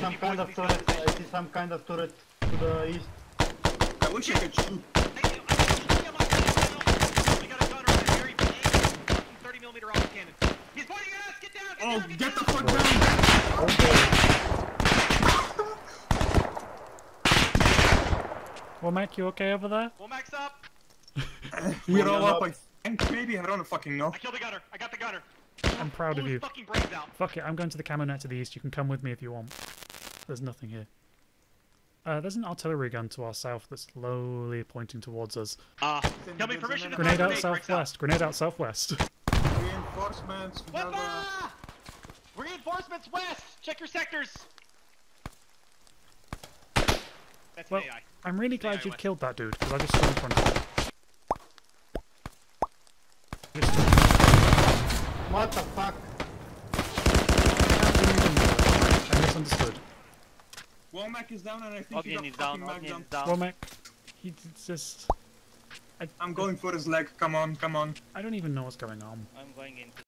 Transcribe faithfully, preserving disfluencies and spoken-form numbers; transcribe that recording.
some kind of turret. I see some kind of turret to the east. I wish I could shoot. thirty millimeter rocket cannon. He's pointing at us! Get down! Get Oh, down! Get, get down. the fuck down! Okay. Womack, you okay over there? Womack's up! We're all up, I think, maybe? I don't fucking know. I killed the gunner. I got the gunner. I'm proud Blew of his you. fucking brains out. Fuck it, I'm going to the camo net to the east. You can come with me if you want. There's nothing here. Uh, there's an artillery gun to our south that's slowly pointing towards us. Uh, tell me permission to Grenade out grenade, southwest. Grenade out southwest. Reinforcements. We have, uh... Reinforcements west! Check your sectors! That's Well, an A I. I'm really glad A I you west. killed that dude, because I just stood in front of him. What the fuck? I misunderstood. Womack is down and I think Ogden he is got down, fucking Ogden mag is down. Womack, he's just... I, I'm going for his leg, come on, come on. I don't even know what's going on. I'm going into